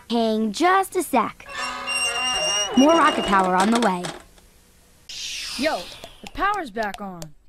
Hang just a sec. More rocket power on the way. Yo, the power's back on.